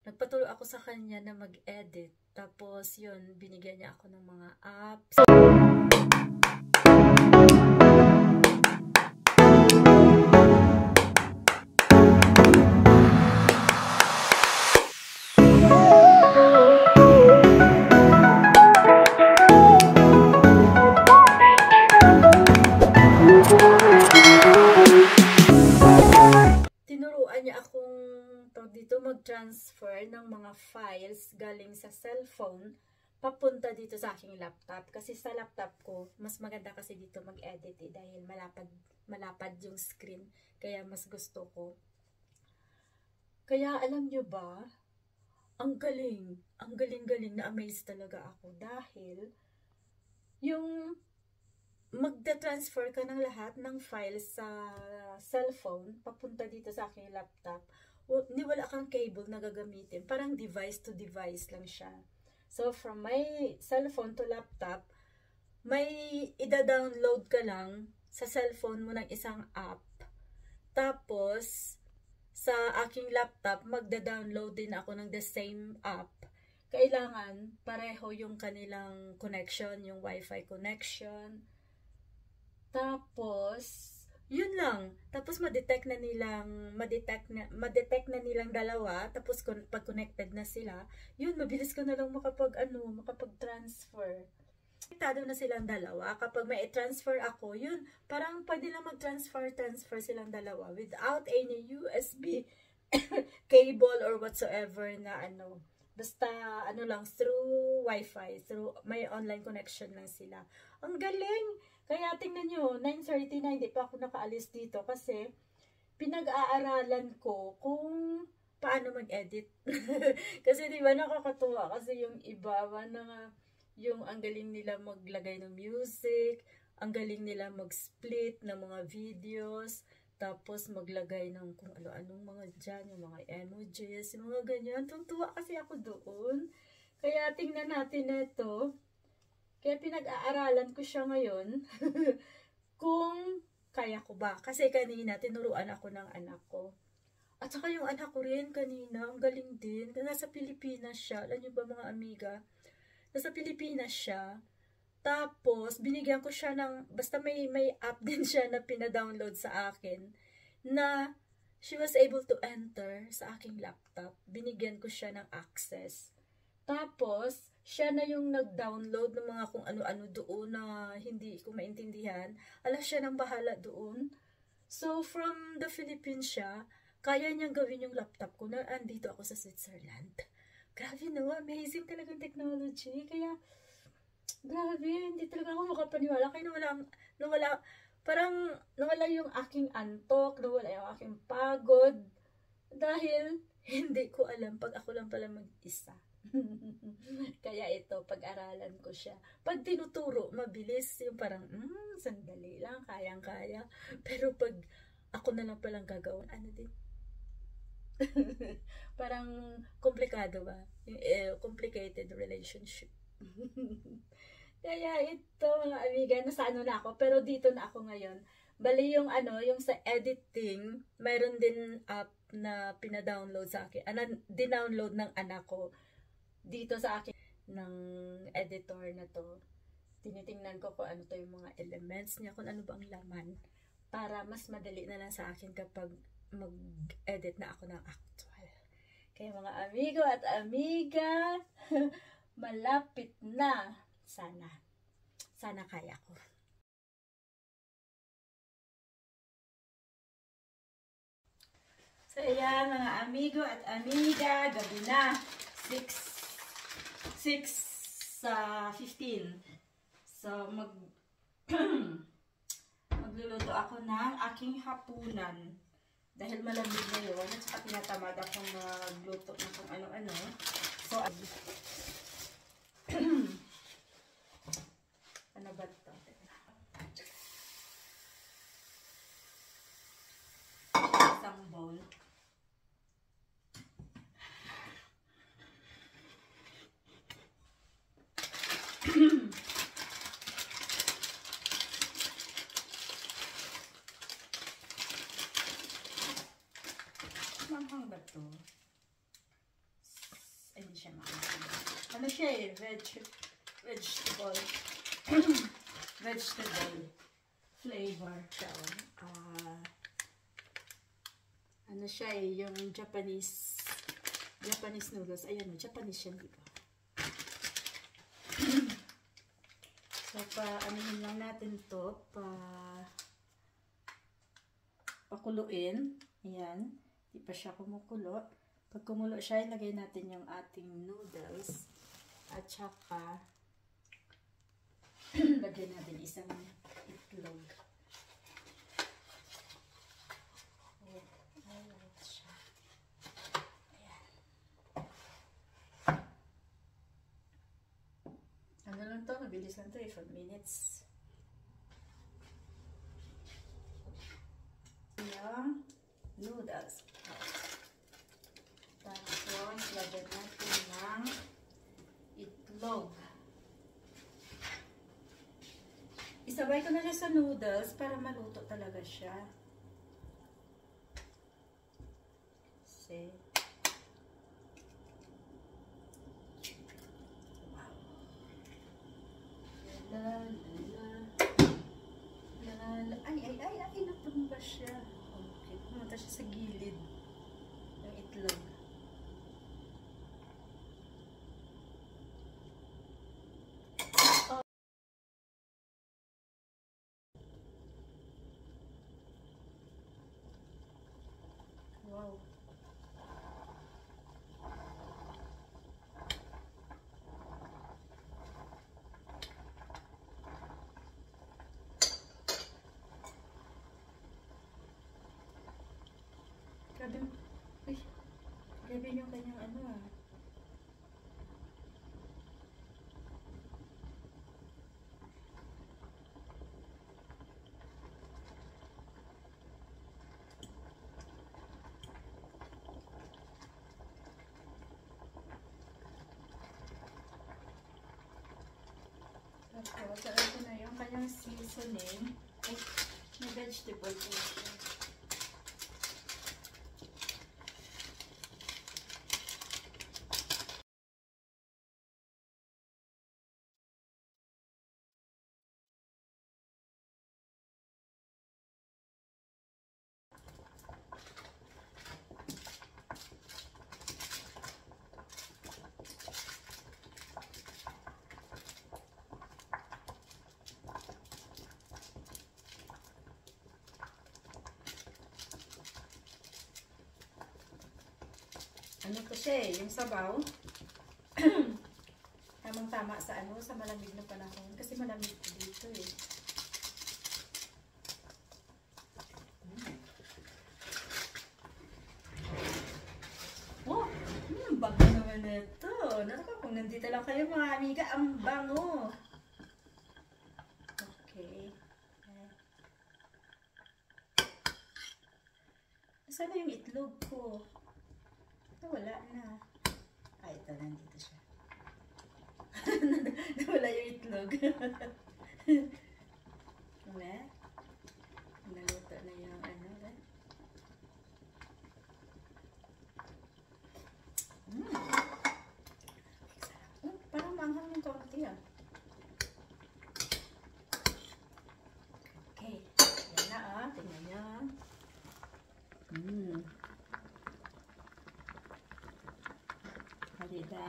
nagpaturo ako sa kanya na mag-edit. Tapos yun, binigyan niya ako ng mga apps. Tinuruan niya akong dito mag-transfer ng mga files galing sa cellphone papunta dito sa aking laptop. Kasi sa laptop ko, mas maganda kasi dito mag-edit dahil malapad yung screen. Kaya mas gusto ko. Kaya alam nyo ba, ang galing, na-amaze talaga ako dahil yung magda-transfer ka ng lahat ng files sa cellphone papunta dito sa aking laptop. Wala kang cable na gagamitin. Parang device to device lang siya. So, from my cellphone to laptop, may ida-download ka lang sa cellphone mo ng isang app. Tapos, sa aking laptop, magda-download din ako ng the same app. Kailangan pareho yung kanilang connection, yung Wi-Fi connection. Tapos, yun lang. Tapos ma-detect na nilang dalawa. Tapos pag connected na sila, yun, mabilis ka na lang makapag-transfer. Konektado na silang dalawa. Kapag may transfer ako, yun, parang pwede lang transfer silang dalawa without any USB cable or whatsoever na basta lang, through Wi-Fi, through may online connection lang sila. Ang galing! Kaya tingnan nyo, 9:30 na, hindi pa ako nakaalis dito kasi pinag-aaralan ko kung paano mag-edit. Kasi di ba nakakatuwa kasi yung iba yung ang galing nila maglagay ng music, ang galing nila mag-split ng mga videos, tapos maglagay ng kung ano-anong mga dyan, yung mga emojis, yung mga ganyan. Tuntua kasi ako doon. Kaya tingnan natin ito. Kaya pinag-aaralan ko siya ngayon kung kaya ko ba. Kasi kanina tinuruan ako ng anak ko. At saka yung anak ko rin kanina, ang galing din. Nasa Pilipinas siya. Alam niyo ba mga amiga? Nasa Pilipinas siya. Tapos, binigyan ko siya ng, basta may app din siya na pina-download sa akin, na she was able to enter sa aking laptop. Binigyan ko siya ng access. Tapos, siya na yung nag-download ng mga kung ano-ano doon na hindi ko maintindihan. Siya nang bahala doon. So, from the Philippines siya, kaya niyang gawin yung laptop ko na andito ako sa Switzerland. Grabe no, amazing talagang technology. Kaya, grabe, hindi talaga ako makapaniwala. Kaya nawala yung aking antok, nawala yung aking pagod. Dahil, hindi ko alam pag ako lang pala mag-isa. Kaya ito, pag-aralan ko siya. Pag tinuturo, mabilis. Yung parang, sandali lang, kayang-kaya. Pero pag ako na lang palang gagawin, din? Parang komplikado ba? Yung complicated relationship. Kaya ito, mga amiga, nasa na ako. Pero dito na ako ngayon. Bali yung yung sa editing, mayroon din app na pina-download sa akin. Dinownload ng anak ko dito sa akin ng editor na to. Tinitingnan ko kung ano to yung mga elements niya, kung ano ba ang laman, para mas madali na lang sa akin kapag mag-edit na ako ng actual. Kaya mga amigo at amiga, malapit na. Sana kaya ko. So ayan mga amigo at amiga, gabi na. 6:15. So, magluluto ako ng aking hapunan. Dahil malamig na yun, at saka tinatamad akong magluto ng kung ano-ano. So, ano ba ito? Isang bowl. Manghang ba ito? ano siya eh, vegetable. Vegetable flavor siya. Ano siya eh, yung Japanese noodles. Ayan, Japanese siya, di ba? So, anuhin lang natin to, pakuluin. Ayan, di pa siya kumukulo. Pag kumulo siya, ilagay natin yung ating noodles. At saka, lagyan natin isang itlog. Ayan siya. Ayan. Ano lang to? Mabilis lang to eh. 4 minutes. Yung noodles. Tapos, lagyan natin ng itlog. Isabay ko na siya sa noodles para maluto talaga siya. See? Wow. Ay, natumba siya. Okay, pumunta siya sa gilid ng itlog. Wow. Grabe, uy, grabe yung kanyang ano ah. Tapos, ito na yung kanyang seasoning. Ay, may vegetable po siya. Ano to siya eh, yung sabaw. Tamang-tama sa ano, sa malamig na panahon. Kasi malamig dito eh. Oh, bango naman ito. Naku, kung nandito lang kayo mga amiga, ang bango. Okay. Saan na yung itlog ko? Wala na. Ay, ito, nandito siya. Nawala yung itlog. Wala. Naluto na yung ano. Parang manghang yung konti ah. Okay. Yan na ah. Tingnan nyo. Diba?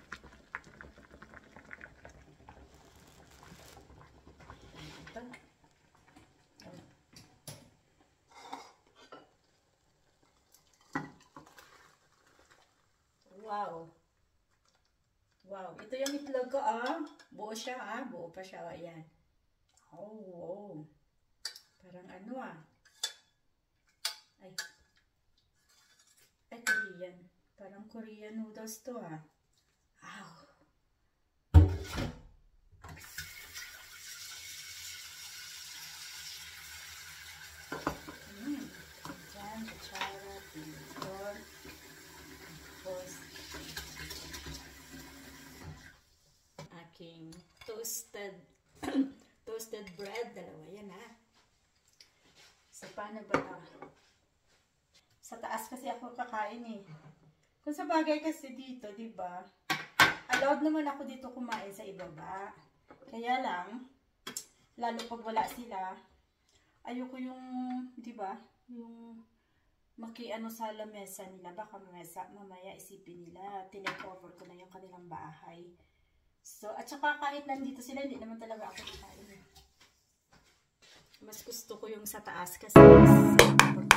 Wow. Wow. Ito yung itlog ko, ah. Buo siya, ah. Buo pa siya. Ayan. Oh, wow. Parang ano, ah. Ay. Ay, Korean. Parang Korean noodles to, ah. Wow. Diyan, kutsara, pintor. Tapos, aking toasted bread. Dalawa yan, ha. So, paano ba ito? Sa taas kasi ako kakain, eh. Kung sa bagay kasi dito, diba? allowed naman ako dito kumain sa ibaba. Kaya lang, lalo pag wala sila, ayoko yung, di ba, yung makiano sa lamesa nila. Baka mamaya isipin nila, tinake-over ko na yung kanilang bahay. So, at saka kahit nandito sila, hindi naman talaga ako kakain. Mas gusto ko yung sa taas kasi mas